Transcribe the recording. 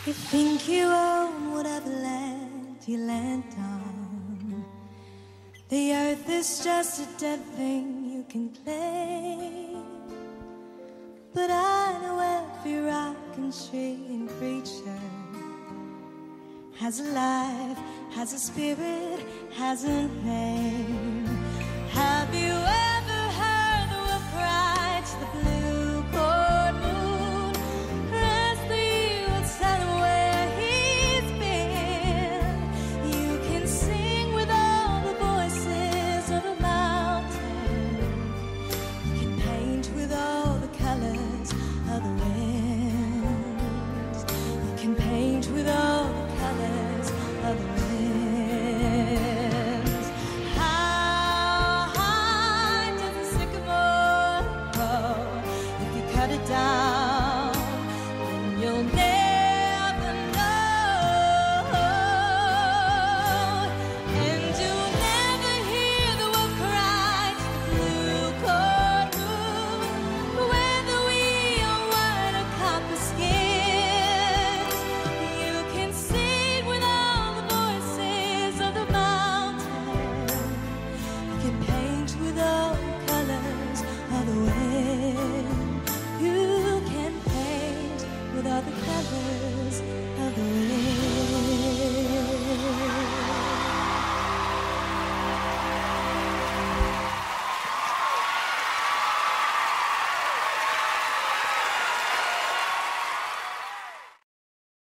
You think you own whatever land you land on. The earth is just a dead thing you can claim. But I know every rock and tree and creature has a life, has a spirit, has a name. Have you